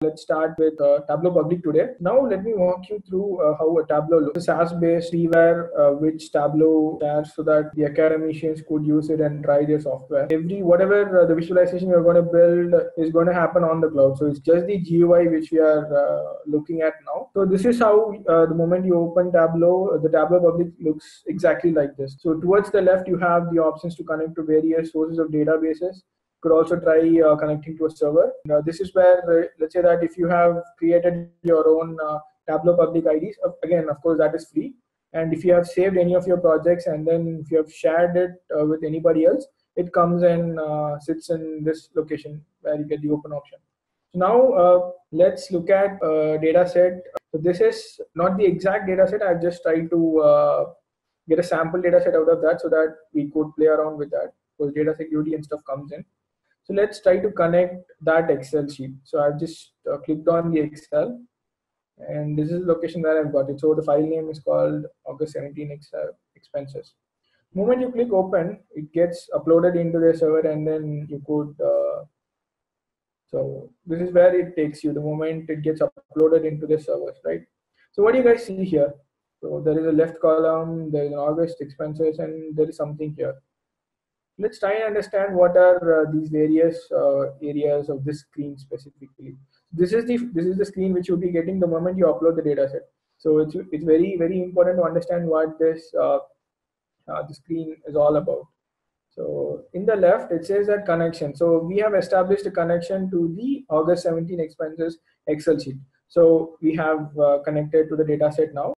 Let's start with Tableau Public today. Now let me walk you through how a Tableau looks. It's a SaaS-based freeware which Tableau shares so that the academicians could use it and try their software. Whatever the visualization you're going to build is going to happen on the cloud. So it's just the GUI which we are looking at now. So this is how the moment you open Tableau, the Tableau Public looks exactly like this. So towards the left, you have the options to connect to various sources of databases. Could also try connecting to a server. This is where, let's say that if you have created your own Tableau public IDs, again, of course, that is free. And if you have saved any of your projects and then if you have shared it with anybody else, it comes and sits in this location where you get the open option. So now let's look at data set. So this is not the exact data set. I've just tried to get a sample data set out of that so that we could play around with that because data security and stuff comes in. So let's try to connect that Excel sheet. So I've just clicked on the Excel and this is the location where I've got it. So the file name is called August 17 expenses. The moment you click open, it gets uploaded into the server and then you could, so this is where it takes you the moment it gets uploaded into the servers, right? So what do you guys see here? So there is a left column, there is an August expenses and there is something here. Let's try and understand what are these various areas of this screen specifically. This is the screen which you'll be getting the moment you upload the data set. So it's very important to understand what this the screen is all about. So in the left it says that connection. So we have established a connection to the August 17 expenses Excel sheet. So we have connected to the data set now.